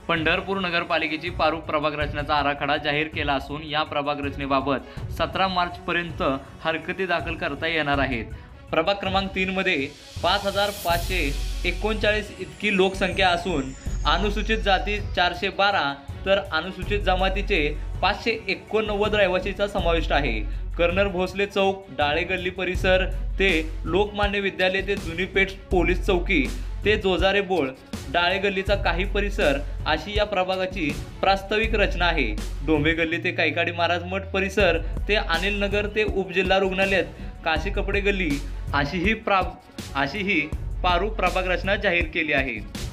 पंढरपूर नगरपालिकेची पारू प्रभाग रचनेचा आराखडा जाहीर केला असून या प्रभाग रचनेबाबत 17 मार्चपर्यंत हरकती दाखल करता येणार आहेत। प्रभाग क्रमांक 3 मध्ये 5539 इतकी लोकसंख्या असून अनुसूचित जाती 412 तर अनुसूचित जमातीचे 589 रहिवासीचा समावेश आहे। कर्नल भोसले चौक, डाळे गल्ली परिसर ते लोकमान्य विद्यालय ते जुनी पेठ पोलीस चौकी ते जोजारे बोळ डाळे गल्लीचा काही परिसर अशी या प्रभागाची प्रास्ताविक रचना आहे। डोंबे गल्ली ते कैकाडी महाराज मठ परिसर ते अनिल नगर ते उपजिल्हा रुग्णालयात काशी कपडे गल्ली अशी ही पारू प्रभाग रचना जाहीर केली आहे।